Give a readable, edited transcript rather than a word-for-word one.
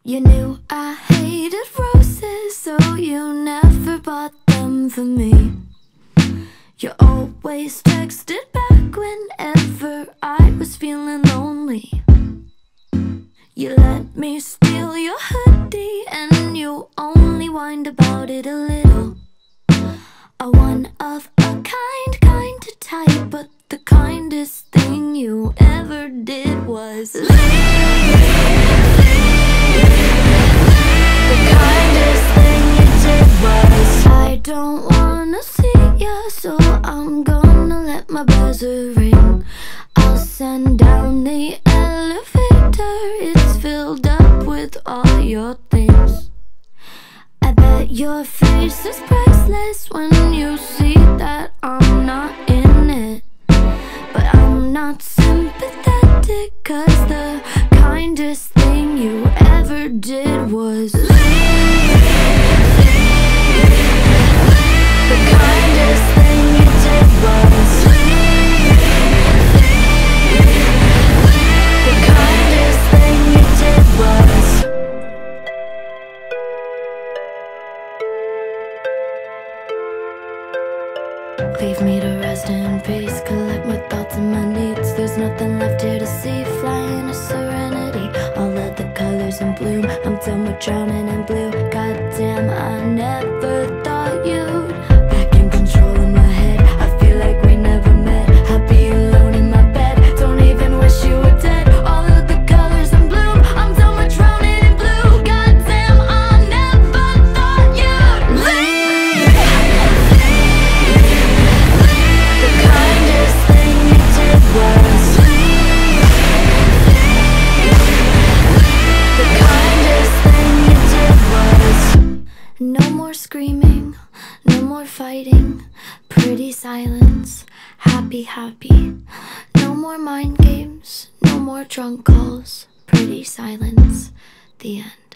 You knew I hated roses, so you never bought them for me. You always texted back whenever I was feeling lonely. You let me steal your hoodie, and you only whined about it a little. A one of a kind of type, but the kindest thing you ever did was leave. The kindest thing you did was, I don't wanna see ya, so I'm gonna let my buzzer ring. I'll send down the elevator, it's filled up with all your things. I bet your face is priceless when you see that I'm not in it. But I'm not sympathetic, 'cause the kindest thing you ever did was leave. The kindest thing you did was leave. The kindest thing you did was leave me to rest in peace, collect my thoughts and my needs. There's nothing left here to see, fly in a serenity. All of the colors in bloom, I'm done with drowning in blue. Goddamn, I never thought you'd back in control of my head. I feel like we never met, I'd be alone in my bed. Don't even wish you were dead. All of the colors in bloom, I'm done with drowning in blue. Goddamn, I never thought you'd leave. The kindest thing you did was leave. The kindest thing you did was no more screaming, no more fighting, pretty silence, happy, happy. No more mind games, no more drunk calls, pretty silence, the end.